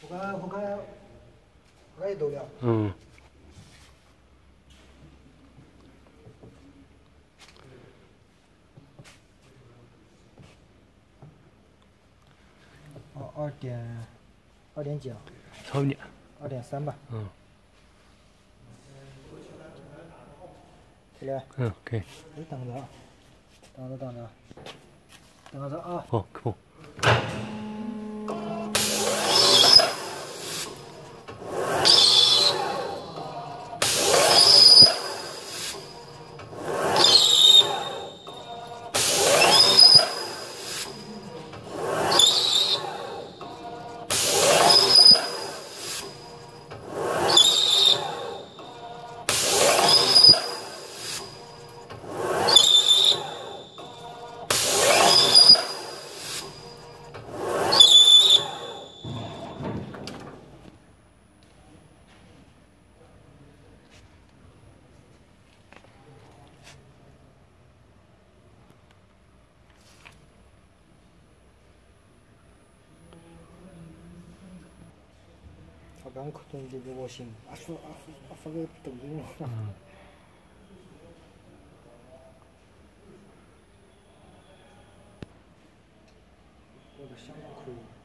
我也都了。 嗯。 哦，2点几了？ 差不多。 2.3吧。 嗯。 起来。 嗯，可以。 你等着啊，等着啊。 好，扣。 他刚可能就给我信，发个抖音了。我的香可以。